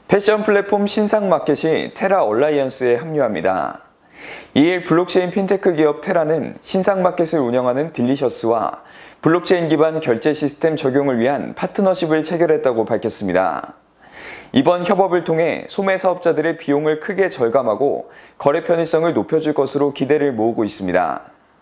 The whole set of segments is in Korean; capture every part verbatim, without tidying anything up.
패션 플랫폼 신상마켓이 테라 얼라이언스에 합류합니다. 이일 블록체인 핀테크 기업 테라는 신상마켓을 운영하는 딜리셔스와 블록체인 기반 결제 시스템 적용을 위한 파트너십을 체결했다고 밝혔습니다. 이번 협업을 통해 소매 사업자들의 비용을 크게 절감하고 거래 편의성을 높여줄 것으로 기대를 모으고 있습니다.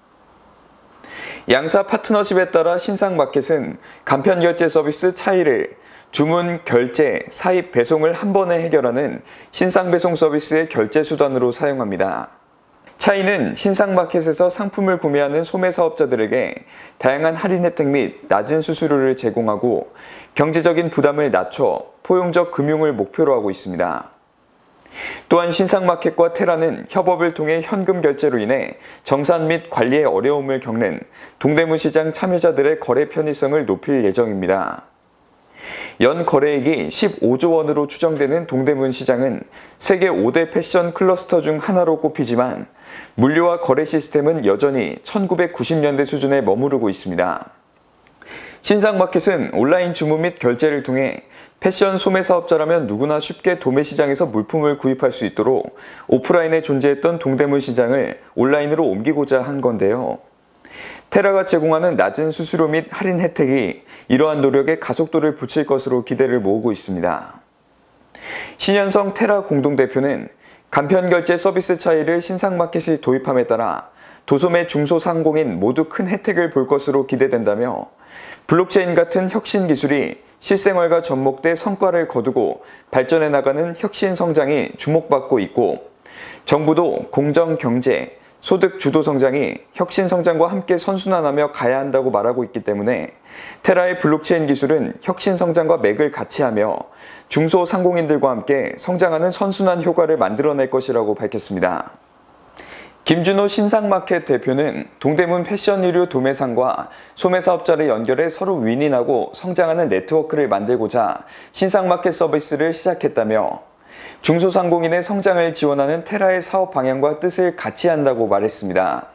양사 파트너십에 따라 신상마켓은 간편 결제 서비스 차이를 주문, 결제, 사입, 배송을 한 번에 해결하는 신상배송 서비스의 결제 수단으로 사용합니다. 차이는 신상마켓에서 상품을 구매하는 소매사업자들에게 다양한 할인 혜택 및 낮은 수수료를 제공하고 경제적인 부담을 낮춰 포용적 금융을 목표로 하고 있습니다. 또한 신상마켓과 테라는 협업을 통해 현금 결제로 인해 정산 및 관리에 어려움을 겪는 동대문 시장 참여자들의 거래 편의성을 높일 예정입니다. 연 거래액이 십오조 원으로 추정되는 동대문 시장은 세계 오대 패션 클러스터 중 하나로 꼽히지만 물류와 거래 시스템은 여전히 천구백구십 년대 수준에 머무르고 있습니다. 신상마켓은 온라인 주문 및 결제를 통해 패션 소매 사업자라면 누구나 쉽게 도매 시장에서 물품을 구입할 수 있도록 오프라인에 존재했던 동대문 시장을 온라인으로 옮기고자 한 건데요. 테라가 제공하는 낮은 수수료 및 할인 혜택이 이러한 노력에 가속도를 붙일 것으로 기대를 모으고 있습니다. 신현성 테라 공동대표는 간편 결제 서비스 차이를 신상마켓이 도입함에 따라 도소매 중소상공인 모두 큰 혜택을 볼 것으로 기대된다며 블록체인 같은 혁신 기술이 실생활과 접목돼 성과를 거두고 발전해 나가는 혁신 성장이 주목받고 있고 정부도 공정 경제, 소득 주도 성장이 혁신 성장과 함께 선순환하며 가야 한다고 말하고 있기 때문에 테라의 블록체인 기술은 혁신 성장과 맥을 같이 하며 중소상공인들과 함께 성장하는 선순환 효과를 만들어낼 것이라고 밝혔습니다. 김준호 신상마켓 대표는 동대문 패션 의류 도매상과 소매사업자를 연결해 서로 윈윈하고 성장하는 네트워크를 만들고자 신상마켓 서비스를 시작했다며 중소상공인의 성장을 지원하는 테라의 사업 방향과 뜻을 같이 한다고 말했습니다.